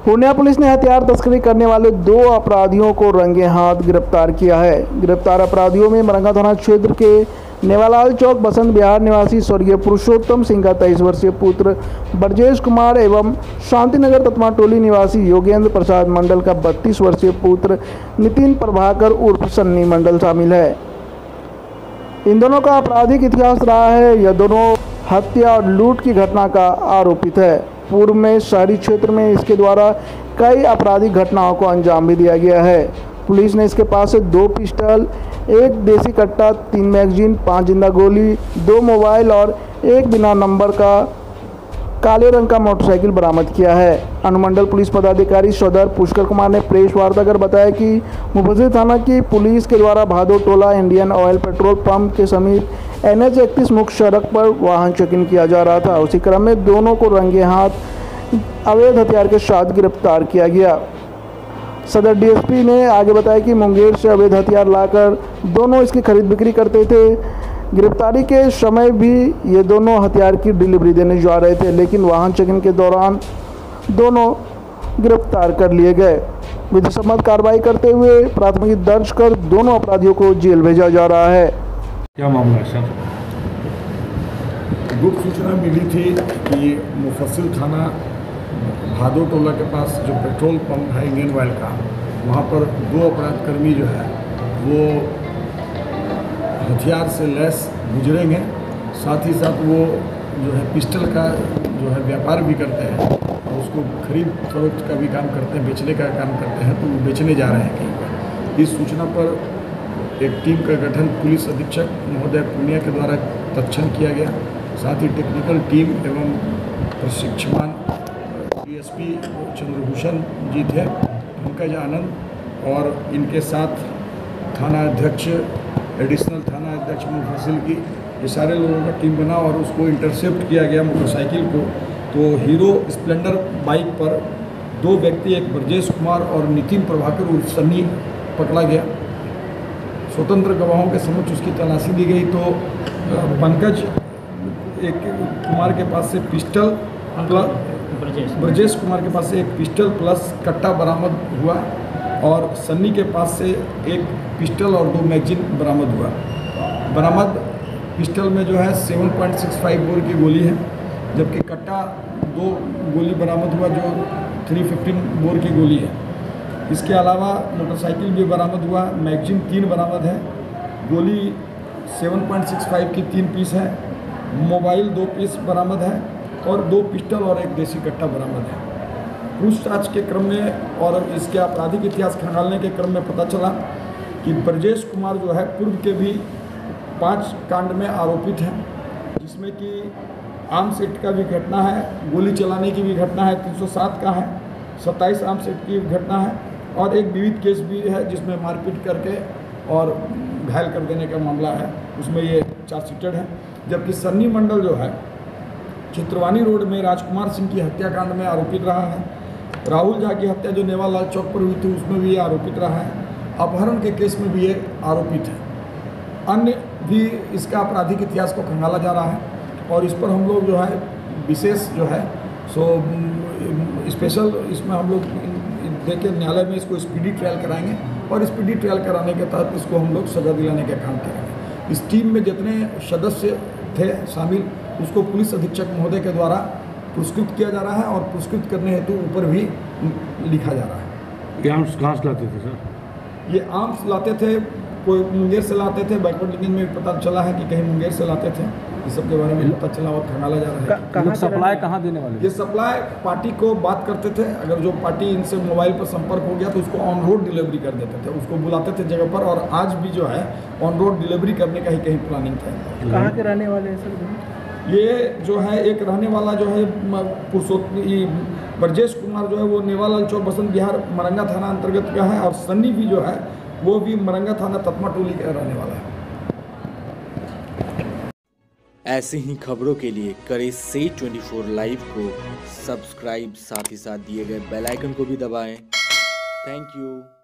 Purnia police ने हथियार तस्करी करने वाले 2 अपराधियों को रंगे हाथ गिरफ्तार किया है। गिरफ्तार अपराधियों में मरंगा थाना क्षेत्र के नेवालाल चौक बसंत विहार निवासी स्वर्गीय पुरुषोत्तम सिंह का 23 वर्षीय पुत्र ब्रजेश कुमार एवं शांतिनगर तत्मा टोली निवासी योगेंद्र प्रसाद मंडल का 32 वर्षीय पुत्र नितिन प्रभाकर उर्फ सन्नी मंडल शामिल है। इन दोनों का आपराधिक इतिहास रहा है। यह दोनों हत्या और लूट की घटना का आरोपित है। पूर्व में शहरी क्षेत्र में इसके द्वारा कई आपराधिक घटनाओं को अंजाम भी दिया गया है। पुलिस ने इसके पास से 2 पिस्टल, 1 देसी कट्टा, 3 मैगजीन, 5 जिंदा गोली, 2 मोबाइल और 1 बिना नंबर का काले रंग का मोटरसाइकिल बरामद किया है। अनुमंडल पुलिस पदाधिकारी सौदर पुष्कर कुमार ने प्रेस वार्ता कर बताया कि मुफस्सिल थाना की पुलिस के द्वारा Bhado Tola Indian oil petrol pump के समीप NH 31 मुख्य सड़क पर वाहन चेकिंग किया जा रहा था। उसी क्रम में दोनों को रंगे हाथ अवैध हथियार के साथ गिरफ्तार किया गया। सदर DSP ने आगे बताया कि मुंगेर से अवैध हथियार लाकर दोनों इसकी खरीद बिक्री करते थे। गिरफ्तारी के समय भी ये दोनों हथियार की डिलीवरी देने जा रहे थे, लेकिन वाहन चेकिंग के दौरान दोनों गिरफ्तार कर लिए गए। विधि सम्मत कार्रवाई करते हुए प्राथमिकी दर्ज कर दोनों अपराधियों को जेल भेजा जा रहा है। क्या मामला है सर? गुप्त सूचना मिली थी कि मुफस्सिल थाना भादो टोला के पास जो पेट्रोल पंप है इंडियन ऑयल का, वहाँ पर 2 अपराधकर्मी जो है वो हथियार से लैस गुजरेंगे। साथ ही साथ वो जो है पिस्टल का जो है व्यापार भी करते हैं और उसको खरीद फरोख्त का भी काम करते हैं, बेचने का काम करते हैं, तो वो बेचने जा रहे हैं कहीं पर। इस सूचना पर एक टीम का गठन पुलिस अधीक्षक महोदय पूर्णिया के द्वारा तत्क्षण किया गया। साथ ही टेक्निकल टीम एवं प्रशिक्षमान DSP चंद्रभूषण जी थे, पंकज आनंद और इनके साथ थाना अध्यक्ष, एडिशनल थाना अध्यक्ष मुफस्सिल की, ये सारे लोगों का टीम बना और उसको इंटरसेप्ट किया गया मोटरसाइकिल को। तो हीरो स्प्लेंडर बाइक पर 2 व्यक्ति, एक ब्रजेश कुमार और नितिन प्रभाकर उर्फ सन्नी पकड़ा गया। स्वतंत्र गवाहों के समक्ष उसकी तलाशी दी गई तो पंकज कुमार के पास से पिस्टल प्लस ब्रजेश कुमार के पास से 1 पिस्टल प्लस कट्टा बरामद हुआ और सन्नी के पास से 1 पिस्टल और 2 मैगजीन बरामद हुआ। बरामद पिस्टल में जो है 7.65 बोर की गोली है, जबकि कट्टा 2 गोली बरामद हुआ जो 315 बोर की गोली है। इसके अलावा मोटरसाइकिल भी बरामद हुआ, मैगजीन 3 बरामद है, गोली 7.65 की 3 पीस है, मोबाइल 2 पीस बरामद है और 2 पिस्टल और 1 देसी कट्टा बरामद है। पूछताछ के क्रम में और इसके आपराधिक इतिहास खंगालने के क्रम में पता चला कि ब्रजेश कुमार जो है पूर्व के भी 5 कांड में आरोपित हैं, जिसमें कि आर्म्स एक्ट का भी घटना है, गोली चलाने की भी घटना है, 307 का है, 27 आर्म्स एक्ट की घटना है और एक विविध केस भी है जिसमें मारपीट करके और घायल कर देने का मामला है, उसमें ये चार्जशीटेड है। जबकि सन्नी मंडल जो है चित्रवानी रोड में राजकुमार सिंह की हत्याकांड में आरोपित रहा है। राहुल झा की हत्या जो नेवालाल चौक पर हुई थी उसमें भी ये आरोपित रहा है। अपहरण के केस में भी ये आरोपित है। अन्य भी इसका आपराधिक इतिहास को खंगाला जा रहा है और इस पर हम लोग जो है विशेष जो है स्पेशल इसमें हम लोग देखे न्यायालय में इसको स्पीडी ट्रायल कराएंगे और स्पीडी ट्रायल कराने के तहत इसको हम लोग सजा दिलाने का काम करेंगे। इस टीम में जितने सदस्य थे शामिल, उसको पुलिस अधीक्षक महोदय के द्वारा पुरस्कृत किया जा रहा है और पुरस्कृत करने हेतु ऊपर भी लिखा जा रहा है। ये आर्म्स कहाँ से लाते थे सर? ये आर्म्स लाते थे, कोई मुंगेर से लाते थे, बैकवर्ड लिंकिंग में पता चला है कि कहीं मुंगेर से लाते थे। इस सब के बारे में पता चला और खंगाला जा रहा है। सप्लाई कहाँ देने वाले? ये सप्लाई पार्टी को बात करते थे, अगर जो पार्टी इनसे मोबाइल पर संपर्क हो गया तो उसको ऑन रोड डिलीवरी कर देते थे, उसको बुलाते थे जगह पर और आज भी जो है ऑन रोड डिलीवरी करने का ही कहीं प्लानिंग था। कहाँ के रहने वाले हैं सर? ये जो है एक रहने वाला जो है पुरुषोत्तम ब्रजेश कुमार जो है वो नेवालाल चौक बसंत विहार मरंगा थाना अंतर्गत का है और सन्नी भी जो है वो भी मरंगा थाना तत्मा टोली का रहने वाला है। ऐसे ही खबरों के लिए करें से 24 लाइव को सब्सक्राइब, साथ ही साथ दिए गए बेल आइकन को भी दबाएं। Thank you.